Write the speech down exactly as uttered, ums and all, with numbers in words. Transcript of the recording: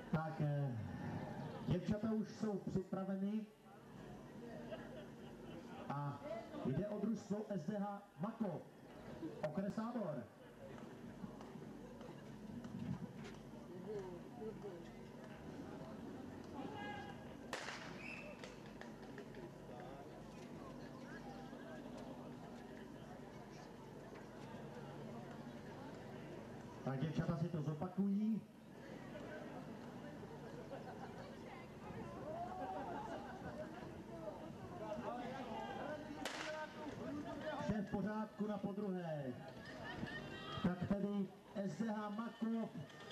Tak, děvčata už jsou připraveny a jde o družstvo S D H Makov, okres Tábor. Tak děvčata si to zopakují. Vše v pořádku na podruhé. Tak tedy S D H Makov